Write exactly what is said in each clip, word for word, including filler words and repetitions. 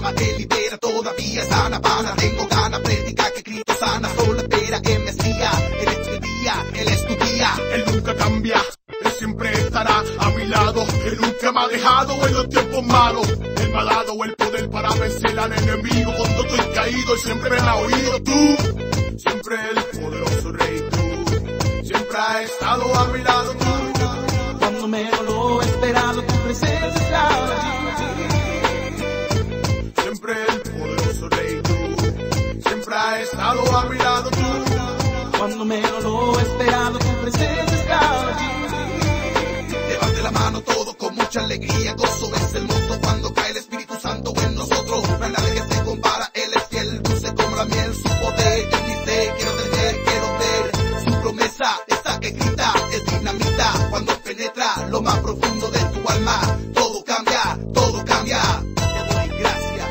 llama, que libera, todavía sana, pana. Tengo ganas, predica que Cristo sana, solo espera en Mesías. Él es tu día, Él es tu día. Él nunca cambia, Él siempre estará a mi lado. Él nunca me ha dejado en los tiempos malos. Él me ha dado el poder para vencer al enemigo. Cuando estoy caído, Él siempre me ha oído. Tú, siempre el poderoso rey, tú, siempre has estado a mi lado. Tú, cuando menos lo he esperado, tu presencia está allí. Siempre el poderoso rey, tú, siempre has estado a mi lado. Tú, cuando menos lo he esperado, tu presencia está allí. Levante la mano todo con mucha alegría, gozo es hermoso cuando cae el Espíritu Santo en nosotros. No hay nadie que se compara, Él es fiel, dulce como la miel, su poder, yo ni sé, quiero tener, quiero ver. Su promesa, esa que grita, es dinamita, cuando penetra lo más profundo de tu alma. Todo cambia, todo cambia. Te doy gracias.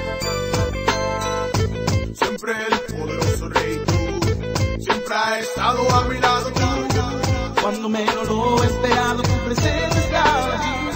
Siempre el poderoso rey, tú, siempre has estado a mi lado. Tú, cuando menos lo he esperado, tu presencia está allí.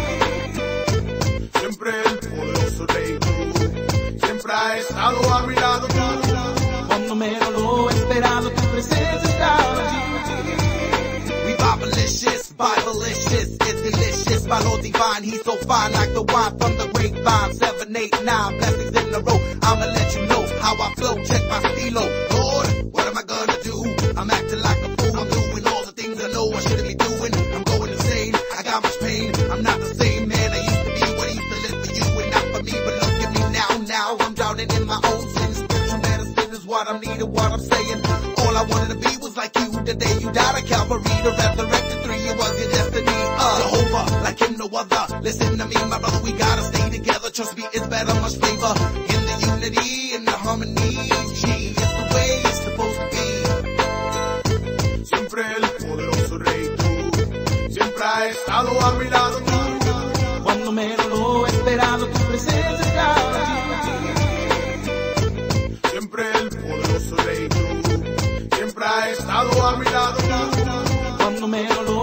Siempre el poderoso rey, tú, siempre has estado a mi lado. Tú, cuando menos lo he esperado, tu presencia está allí. Revivalicious, Bible-licious, it's delicious, by Lord divine, He's so fine, like the wine from the grapevine. Seven, eight, nine, blessings in a row. I'ma let you know how I flow. Check my stilo, Lord, what am I gonna do? I'm acting like a fool. I'm doing all the things I know I shouldn't be doing. I'm going insane. I got much pain. I'm not the same man I used to be. What I used to live for you and not for me. But look at me now, now I'm drowning in my own sins. Spiritual medicine is what I'm needing, what I'm saying. All I wanted to be was like you. The day you died at Calvary, the resurrected three, it was your destiny. Uh, Jehovah, like him no other. Listen to me, my brother, we gotta stay together. Trust me, it's better, much flavor. In the unity, in the harmony. G, it's the way it's supposed to be. Siempre el poderoso rey, tú, siempre has estado a mi lado. Tú, cuando menos lo he esperado, tu presencia está allí. Siempre el poderoso rey, tú, siempre has estado a mi lado. Tú, cuando menos lo